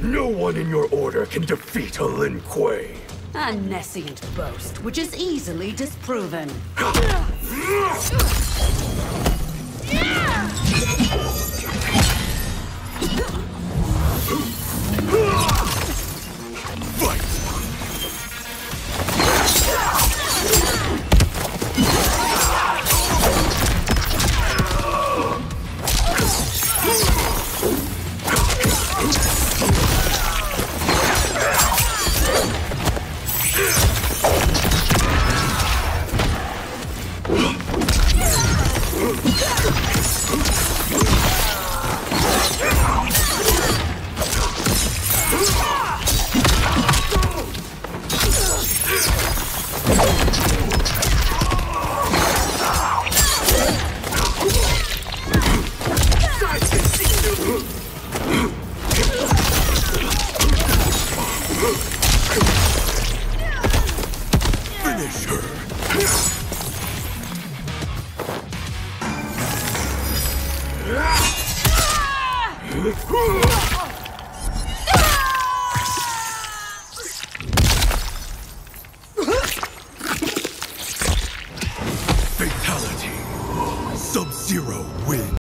No one in your order can defeat a Lin Kuei. A nescient boast, which is easily disproven. Finish her! Fatality. Sub-Zero wins.